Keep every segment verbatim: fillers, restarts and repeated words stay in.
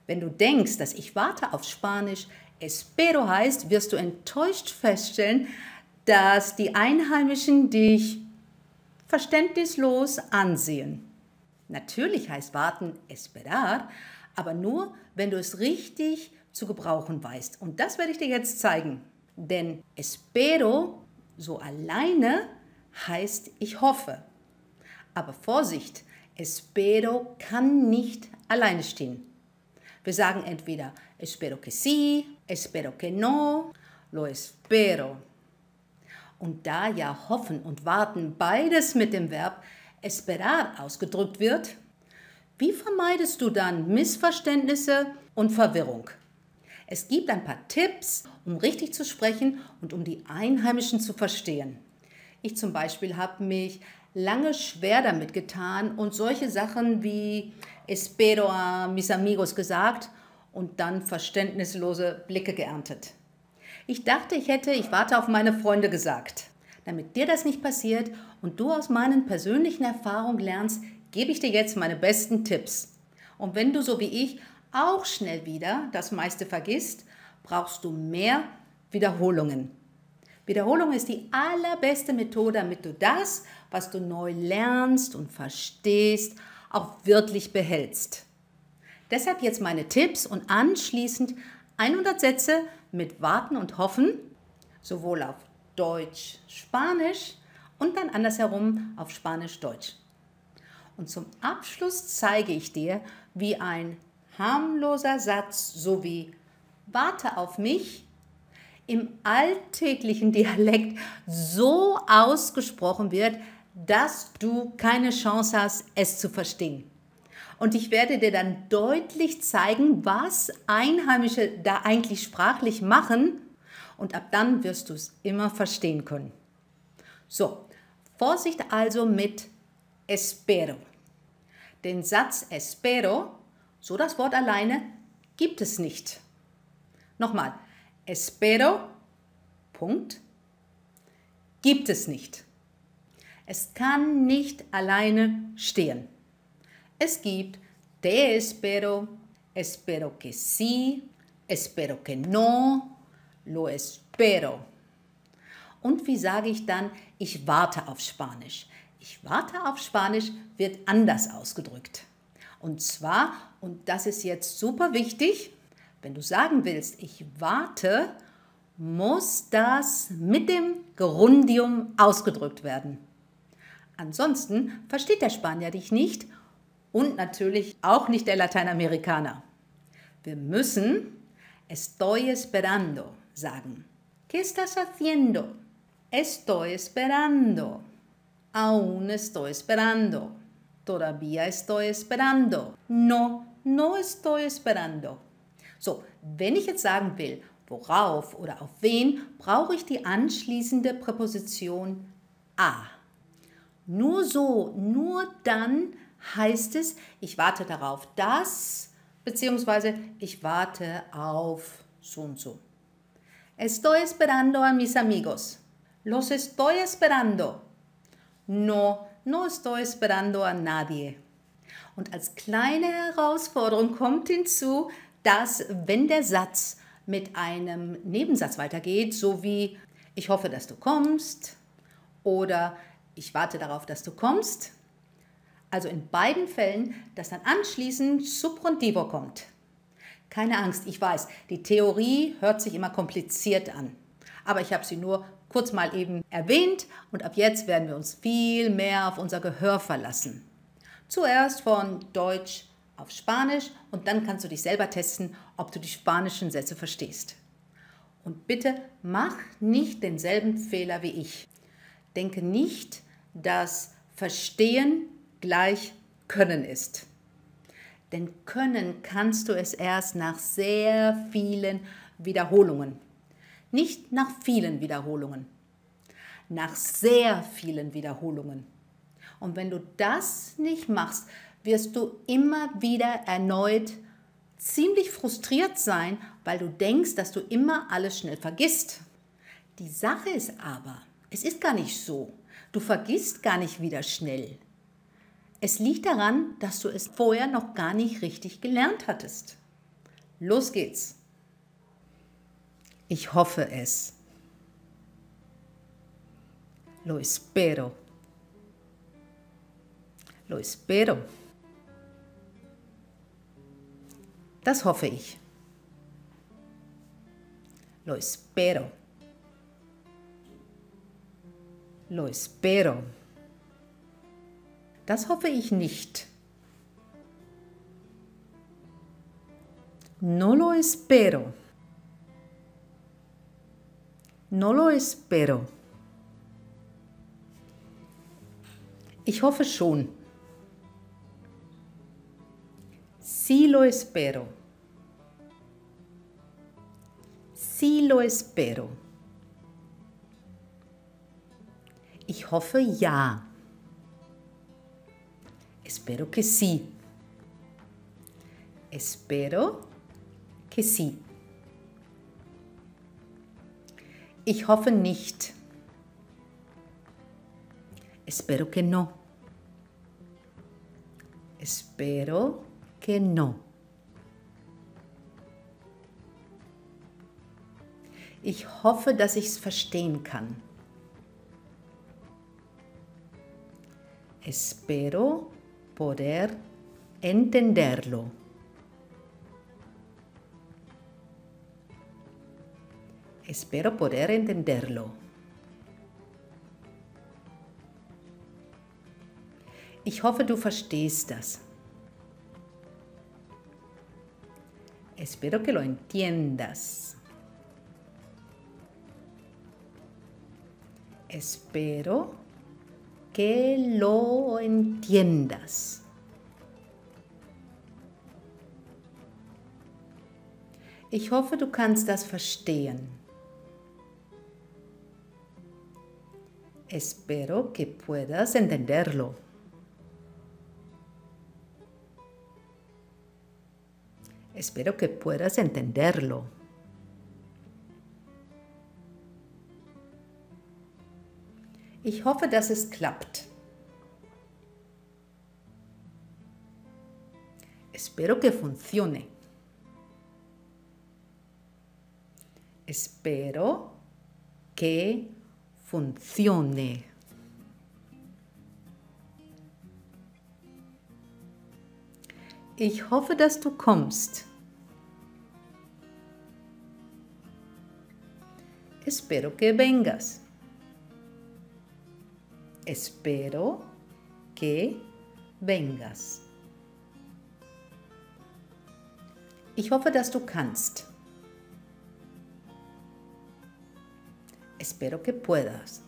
Wenn du denkst, dass ich warte auf Spanisch espero heißt, wirst du enttäuscht feststellen, dass die Einheimischen dich verständnislos ansehen. Natürlich heißt warten esperar, aber nur, wenn du es richtig zu gebrauchen weißt. Und das werde ich dir jetzt zeigen. Denn espero, so alleine, heißt ich hoffe. Aber Vorsicht, espero kann nicht alleine stehen. Wir sagen entweder espero que sí, espero que no, lo espero. Und da ja hoffen und warten beides mit dem Verb esperar ausgedrückt wird, wie vermeidest du dann Missverständnisse und Verwirrung? Es gibt ein paar Tipps, um richtig zu sprechen und um die Einheimischen zu verstehen. Ich zum Beispiel habe mich lange schwer damit getan und solche Sachen wie espero a mis amigos gesagt und dann verständnislose Blicke geerntet. Ich dachte, ich hätte ich warte auf meine Freunde gesagt. Damit dir das nicht passiert und du aus meinen persönlichen Erfahrungen lernst, gebe ich dir jetzt meine besten Tipps. Und wenn du so wie ich auch schnell wieder das meiste vergisst, brauchst du mehr Wiederholungen. Wiederholung ist die allerbeste Methode, damit du das, was du neu lernst und verstehst, auch wirklich behältst. Deshalb jetzt meine Tipps und anschließend hundert Sätze mit Warten und Hoffen, sowohl auf Deutsch, Spanisch und dann andersherum auf Spanisch-Deutsch. Und zum Abschluss zeige ich dir, wie ein harmloser Satz sowie Warte auf mich im alltäglichen Dialekt so ausgesprochen wird, dass du keine Chance hast, es zu verstehen. Und ich werde dir dann deutlich zeigen, was Einheimische da eigentlich sprachlich machen und ab dann wirst du es immer verstehen können. So, Vorsicht also mit espero. Den Satz espero, so das Wort alleine, gibt es nicht. Nochmal, espero, Punkt, gibt es nicht. Es kann nicht alleine stehen. Es gibt te espero, espero que sí, espero que no, lo espero. Und wie sage ich dann, ich warte auf Spanisch? Ich warte auf Spanisch wird anders ausgedrückt. Und zwar, und das ist jetzt super wichtig, wenn du sagen willst, ich warte, muss das mit dem Gerundium ausgedrückt werden. Ansonsten versteht der Spanier dich nicht und natürlich auch nicht der Lateinamerikaner. Wir müssen estoy esperando sagen. ¿Qué estás haciendo? Estoy esperando. Aún estoy esperando. Todavía estoy esperando. No, no estoy esperando. So, wenn ich jetzt sagen will, worauf oder auf wen, brauche ich die anschließende Präposition a. Nur so, nur dann heißt es, ich warte darauf, dass, beziehungsweise ich warte auf so und so. Estoy esperando a mis amigos. Los estoy esperando. No, no estoy esperando a nadie. Und als kleine Herausforderung kommt hinzu, dass wenn der Satz mit einem Nebensatz weitergeht, so wie ich hoffe, dass du kommst oder ich warte darauf, dass du kommst, also in beiden Fällen, dass dann anschließend Subjuntivo kommt. Keine Angst, ich weiß, die Theorie hört sich immer kompliziert an. Aber ich habe sie nur kurz mal eben erwähnt und ab jetzt werden wir uns viel mehr auf unser Gehör verlassen. Zuerst von Deutsch auf Spanisch und dann kannst du dich selber testen, ob du die spanischen Sätze verstehst. Und bitte mach nicht denselben Fehler wie ich. Denke nicht, dass Verstehen gleich Können ist. Denn können kannst du es erst nach sehr vielen Wiederholungen. Nicht nach vielen Wiederholungen, nach sehr vielen Wiederholungen. Und wenn du das nicht machst, wirst du immer wieder erneut ziemlich frustriert sein, weil du denkst, dass du immer alles schnell vergisst. Die Sache ist aber, es ist gar nicht so. Du vergisst gar nicht wieder schnell. Es liegt daran, dass du es vorher noch gar nicht richtig gelernt hattest. Los geht's. Ich hoffe es. Lo espero. Lo espero. Das hoffe ich. Lo espero. Lo espero. Das hoffe ich nicht. No lo espero. No lo espero. Ich hoffe schon. Sí lo espero. Sí lo espero. Ich hoffe ja. Espero que sí. Espero que sí. Ich hoffe nicht. Espero que no. Espero que no. Ich hoffe, dass ich es verstehen kann. Espero poder entenderlo. Espero poder entenderlo. Ich hoffe, du verstehst das. Espero que lo entiendas. Espero que lo entiendas. Ich hoffe, du kannst das verstehen. Espero que puedas entenderlo. Espero que puedas entenderlo. Ich hoffe, dass es klappt. Espero que funcione. Espero que funcione. Ich hoffe, dass du kommst. Espero que vengas. Espero que vengas. Ich hoffe, dass du kannst. Espero que puedas.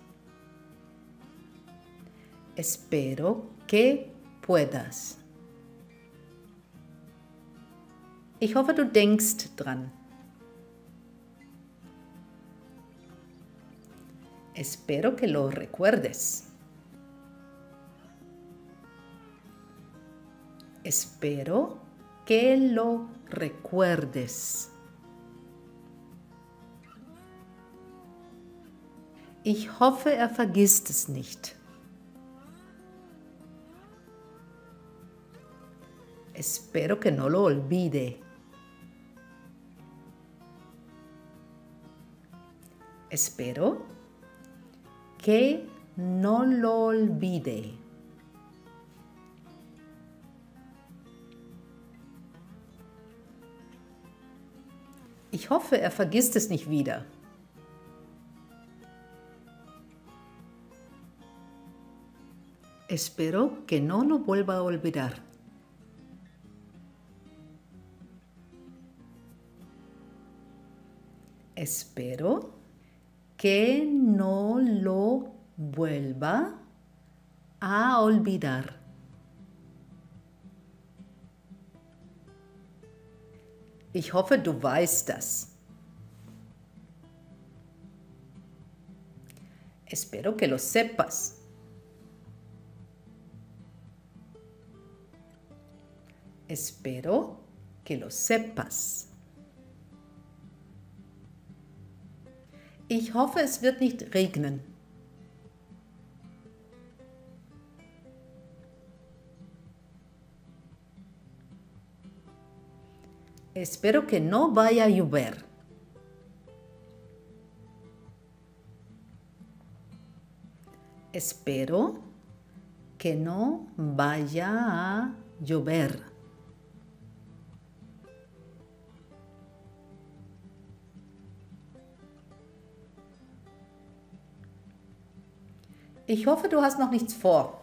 Espero que puedas. Ich hoffe, du denkst dran. Espero que lo recuerdes. Espero que lo recuerdes. Ich hoffe, er vergisst es nicht. Espero que no lo olvide. Espero que no lo olvide. Ich hoffe, er vergisst es nicht wieder. Espero que no lo vuelva a olvidar. Espero que no lo vuelva a olvidar. Ich hoffe, du weißt das. Espero que lo sepas. Espero que lo sepas. Ich hoffe, es wird nicht regnen. Espero que no vaya a llover. Espero que no vaya a llover. Ich hoffe, du hast noch nichts vor.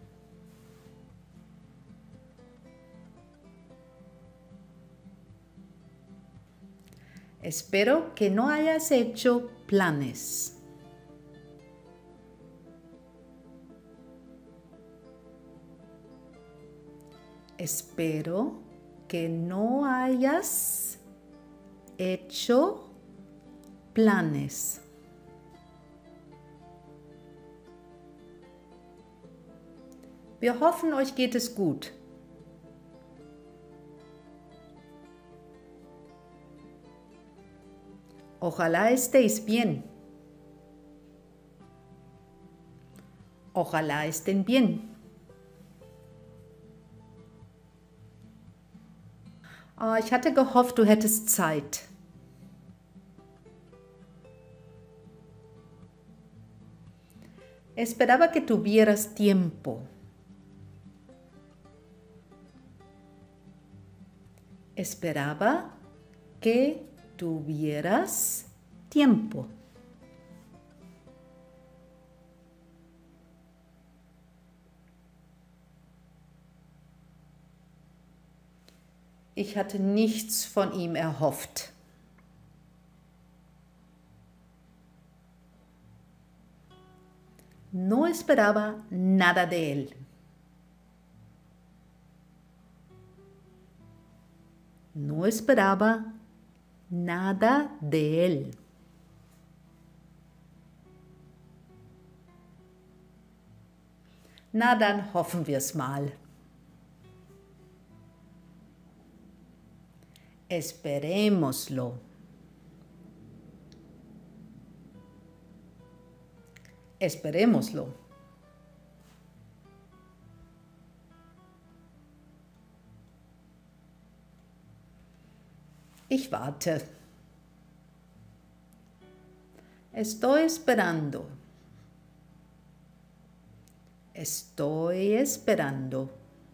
Espero que no hayas hecho planes. Espero que no hayas hecho planes. Wir hoffen, euch geht es gut. Ojalá estéis bien. Ojalá estén bien. Oh, ich hatte gehofft, du hättest Zeit. Esperaba que tuvieras tiempo. Esperaba que tuvieras tiempo. Ich hatte nichts von ihm erhofft. No esperaba nada de él. No esperaba nada de él. Na, dann hoffen wir es mal. Esperémoslo. Esperémoslo. Ich warte. Estoy esperando. Estoy esperando.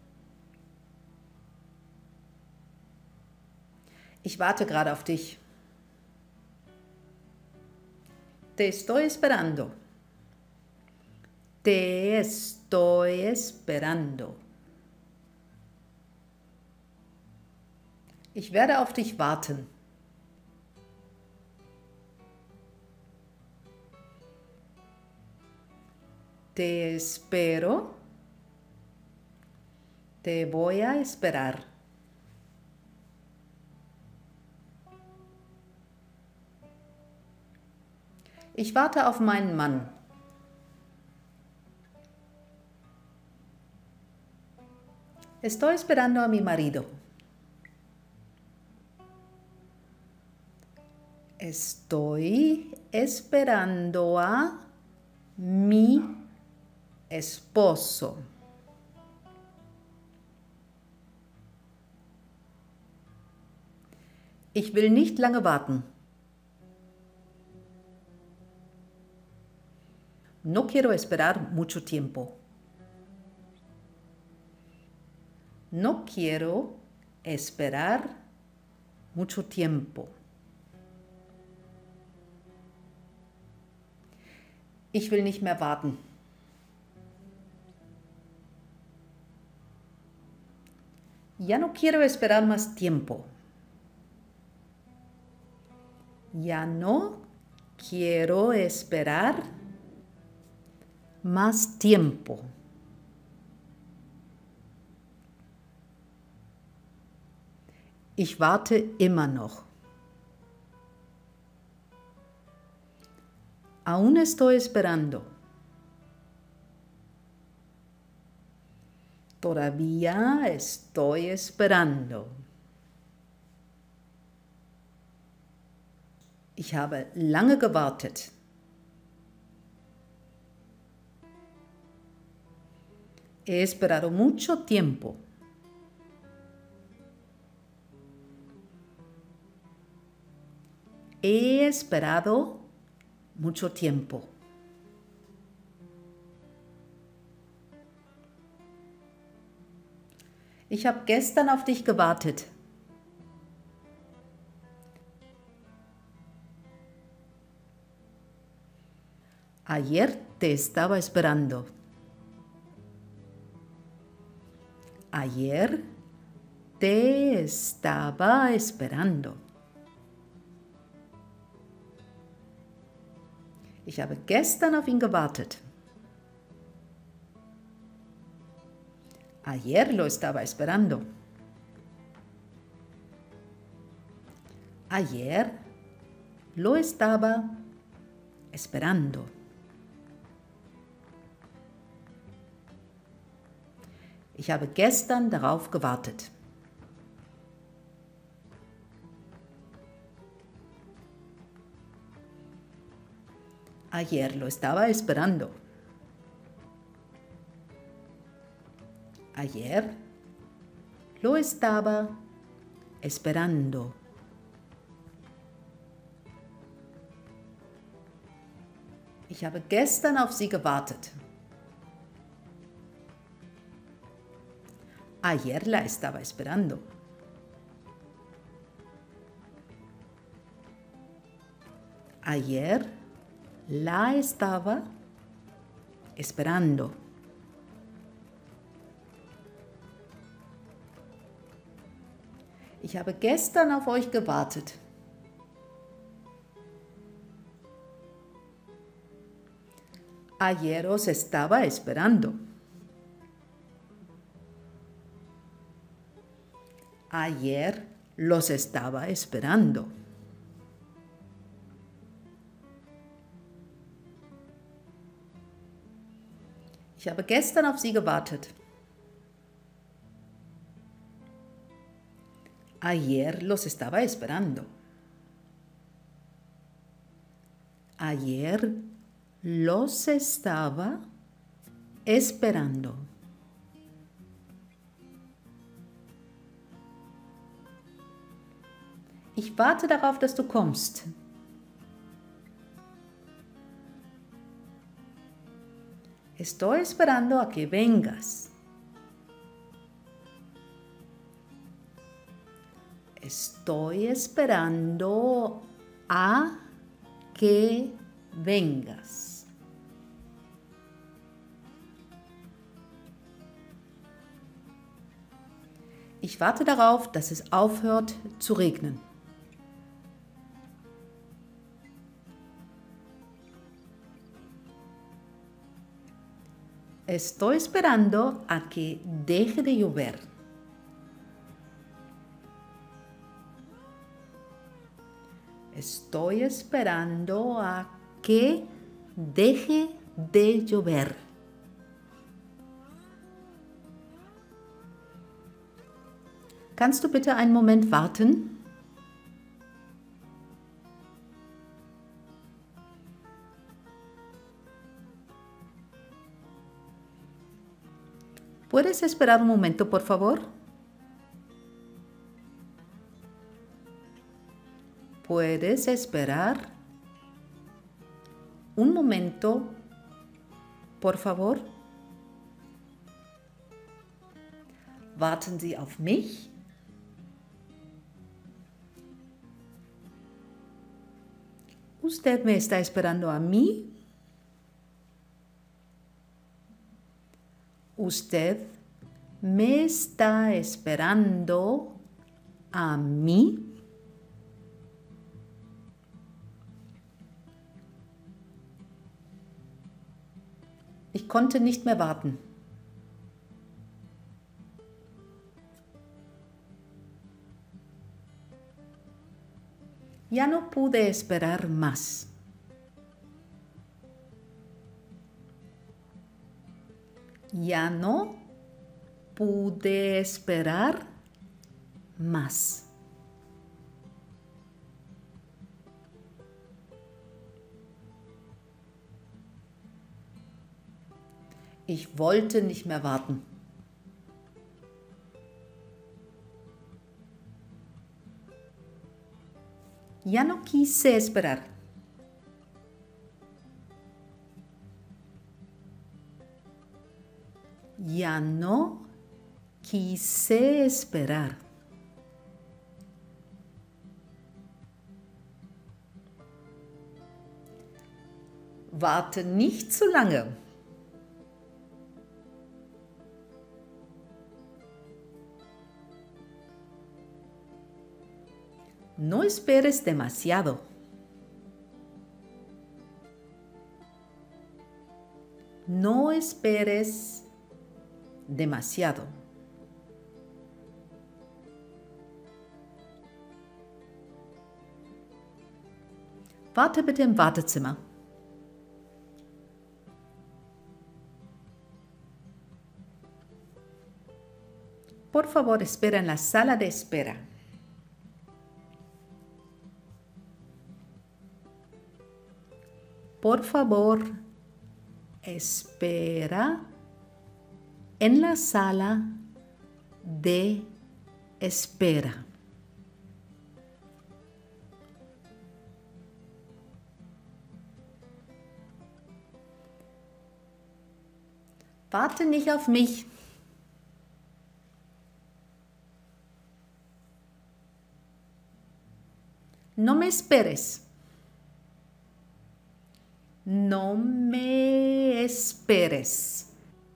Ich warte gerade auf dich. Te estoy esperando. Te estoy esperando. Ich werde auf dich warten. Te espero. Te voy a esperar. Ich warte auf meinen Mann. Estoy esperando a mi marido. Estoy esperando a mi esposo. Ich will nicht lange warten. No quiero esperar mucho tiempo. No quiero esperar mucho tiempo. Ich will nicht mehr warten. Ya no quiero esperar más tiempo. Ya no quiero esperar más tiempo. Ich warte immer noch. Aún estoy esperando. Todavía estoy esperando. Ich habe lange gewartet. He esperado mucho tiempo. He esperado mucho tiempo. Ich habe gestern auf dich gewartet. Ayer te estaba esperando. Ayer te estaba esperando. Ich habe gestern auf ihn gewartet. Ayer lo estaba esperando. Ayer lo estaba esperando. Ich habe gestern darauf gewartet. Ayer lo estaba esperando. Ayer lo estaba esperando. Ich habe gestern auf sie gewartet. Ayer la estaba esperando. Ayer la estaba esperando. Ich habe gestern auf euch gewartet. Ayer os estaba esperando. Ayer los estaba esperando. Ich habe gestern auf sie gewartet. Ayer los estaba esperando. Ayer los estaba esperando. Ich warte darauf, dass du kommst. Estoy esperando a que vengas. Estoy esperando a que vengas. Ich warte darauf, dass es aufhört zu regnen. Estoy esperando a que deje de llover. Estoy esperando a que deje de llover. Kannst du bitte einen Moment warten? ¿Puedes esperar un momento, por favor? ¿Puedes esperar un momento, por favor? Warten Sie auf mich? ¿Usted me está esperando a mí? ¿Usted me está esperando a mí? Ich konnte nicht mehr warten. Ya no pude esperar más. Ya no pude esperar más. Ich wollte nicht mehr warten. Ya no quise esperar. Ya no quise esperar. Warte nicht zu lange. No esperes demasiado. No esperes demasiado. Warte bitte im Wartezimmer. Por favor, espera en la sala de espera. Por favor, espera en la sala de espera. Warte nicht auf mich. No me esperes. No me esperes.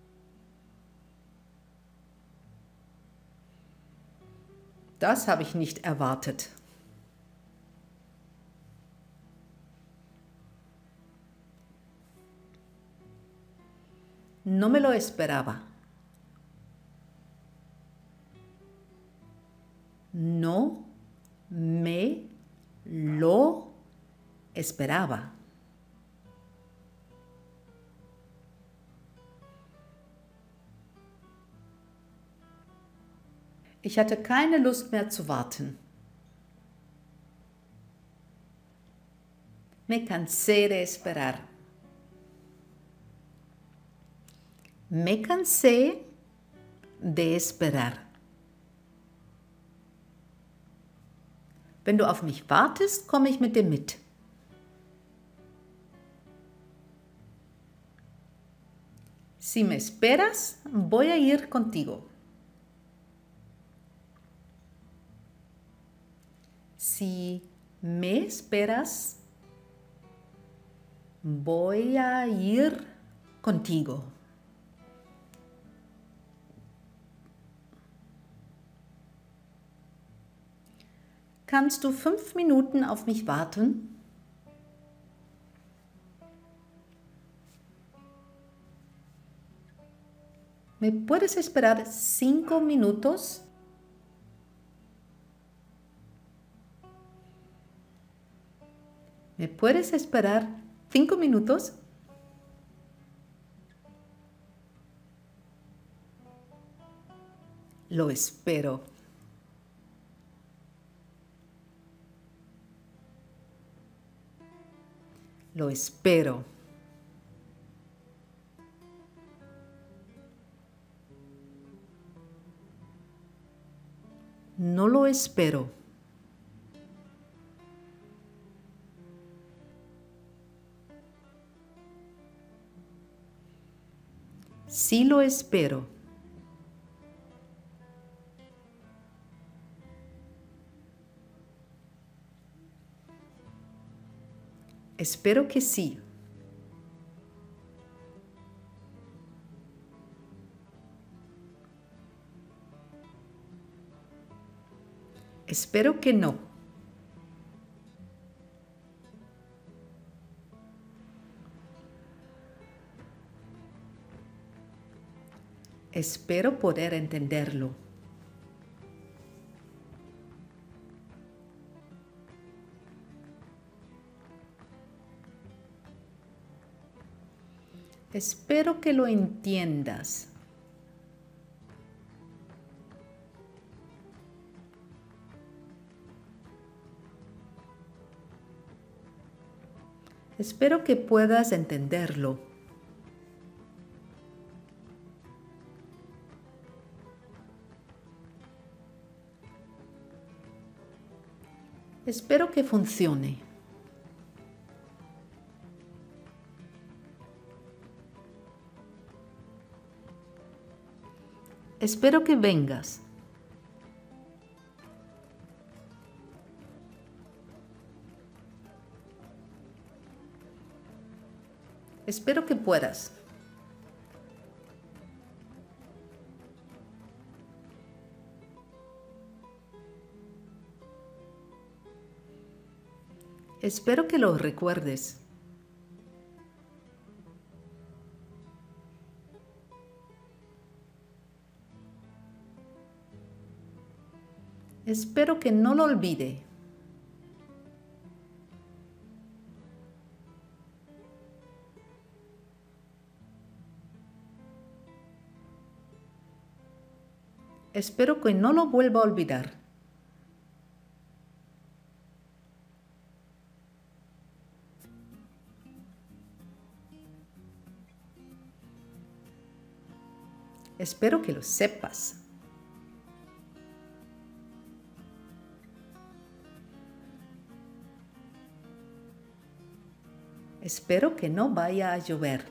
Das habe ich nicht erwartet. No me lo esperaba. No me lo esperaba. Ich hatte keine Lust mehr zu warten. Me cansé de esperar. Me cansé de esperar. Wenn du auf mich wartest, komme ich mit dir mit. Si me esperas, voy a ir contigo. Si me esperas, voy a ir contigo. Kannst du fünf Minuten auf mich warten? ¿Me puedes esperar cinco minutos? ¿Me puedes esperar cinco minutos? Lo espero. Lo espero. No lo espero. Sí lo espero. Espero que sí. Espero que no. Espero poder entenderlo. Espero que lo entiendas. Espero que puedas entenderlo. Espero que funcione. Espero que vengas. Espero que puedas. Espero que lo recuerdes. Espero que no lo olvide. Espero que no lo vuelva a olvidar. Espero que lo sepas. Espero que no vaya a llover.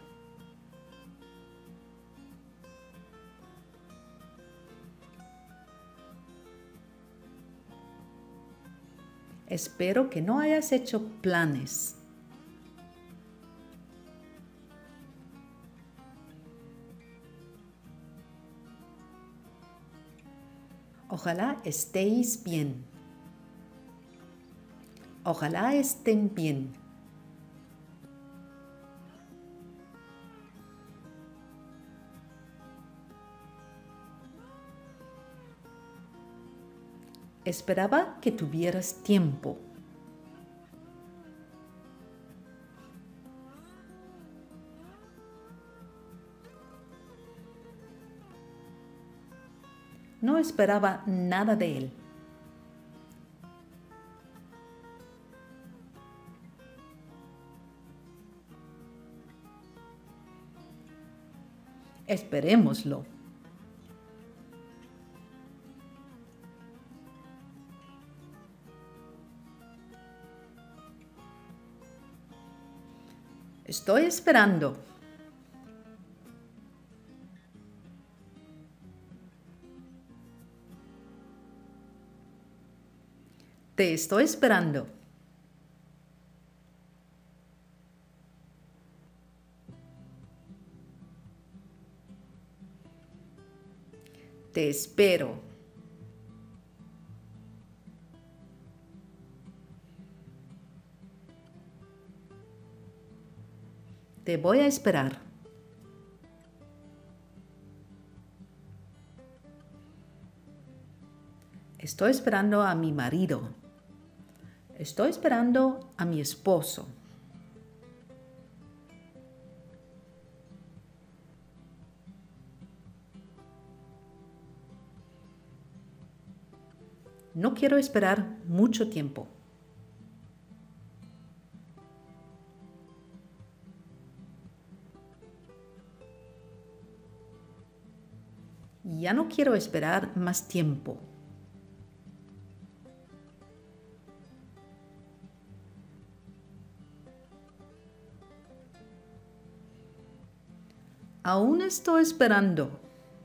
Espero que no hayas hecho planes. Ojalá estéis bien. Ojalá estén bien. Esperaba que tuvieras tiempo. No esperaba nada de él. Esperémoslo. Estoy esperando. Te estoy esperando. Te espero. Te voy a esperar. Estoy esperando a mi marido. Estoy esperando a mi esposo. No quiero esperar mucho tiempo. Ya no quiero esperar más tiempo. Aún estoy esperando.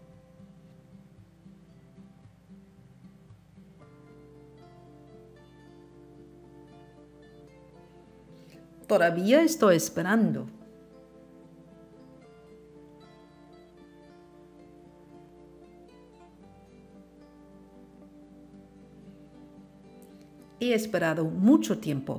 Todavía estoy esperando. He esperado mucho tiempo.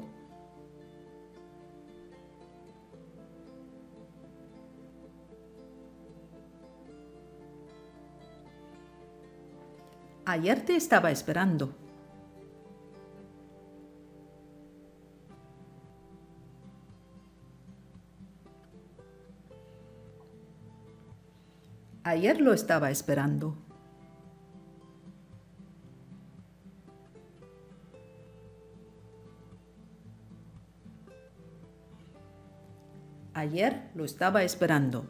Ayer te estaba esperando. Ayer lo estaba esperando. Ayer lo estaba esperando.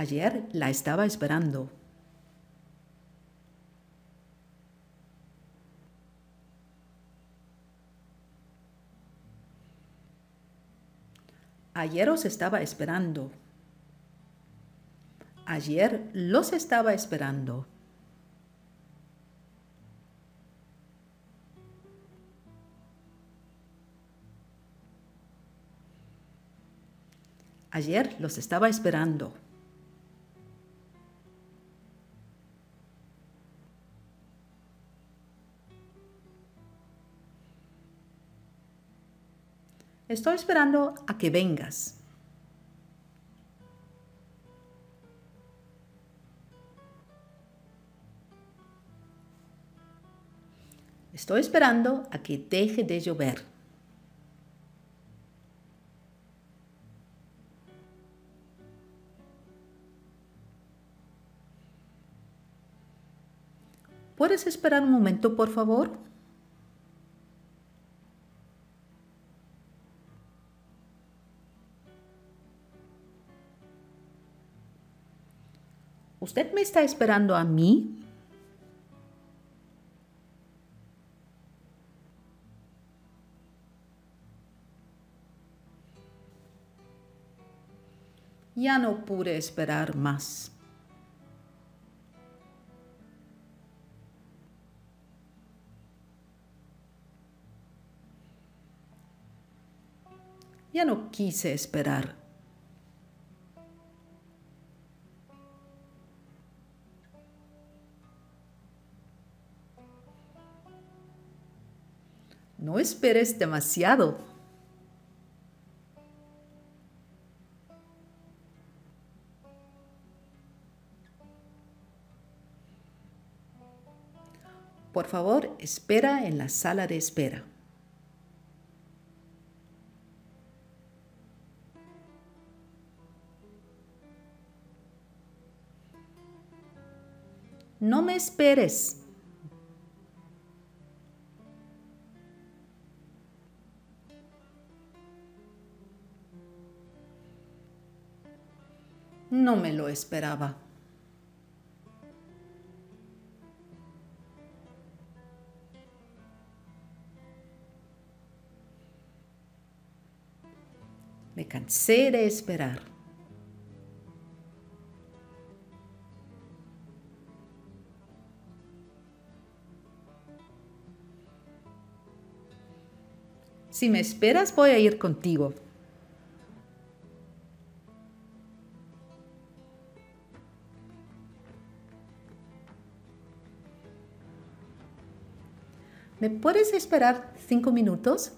Ayer la estaba esperando. Ayer os estaba esperando. Ayer los estaba esperando. Ayer los estaba esperando. Estoy esperando a que vengas. Estoy esperando a que deje de llover. ¿Puedes esperar un momento, por favor? ¿Usted me está esperando a mí? Ya no pude esperar más. Ya no quise esperar. No esperes demasiado. Por favor, espera en la sala de espera. No me esperes. No me lo esperaba. Me cansé de esperar. Si me esperas, voy a ir contigo. ¿Me puedes esperar cinco minutos?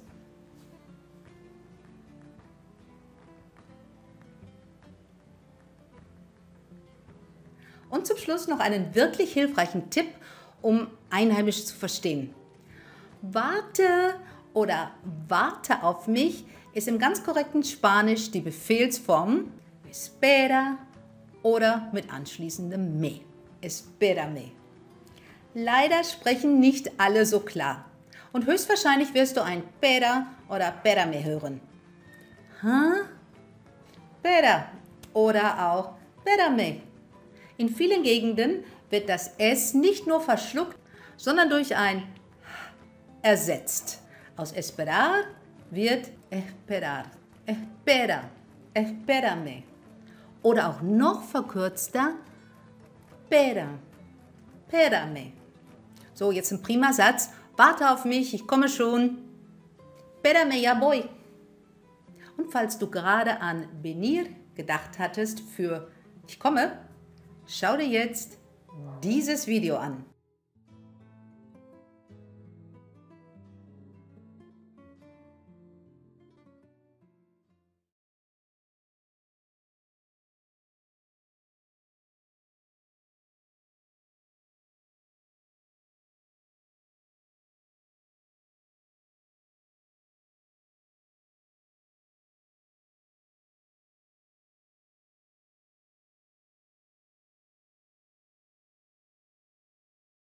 Und zum Schluss noch einen wirklich hilfreichen Tipp, um Einheimisch zu verstehen. Warte oder warte auf mich ist im ganz korrekten Spanisch die Befehlsform espera oder mit anschließendem me. Espérame. Leider sprechen nicht alle so klar. Und höchstwahrscheinlich wirst du ein pera oder espérame hören. Huh? Pera oder auch espérame. In vielen Gegenden wird das S nicht nur verschluckt, sondern durch ein ersetzt. Aus esperar wird esperar, espera, espérame. Oder auch noch verkürzter, pera, espérame. So, jetzt ein prima Satz. Warte auf mich, ich komme schon. Espérame, ya voy. Und falls du gerade an venir gedacht hattest für ich komme, schau dir jetzt dieses Video an.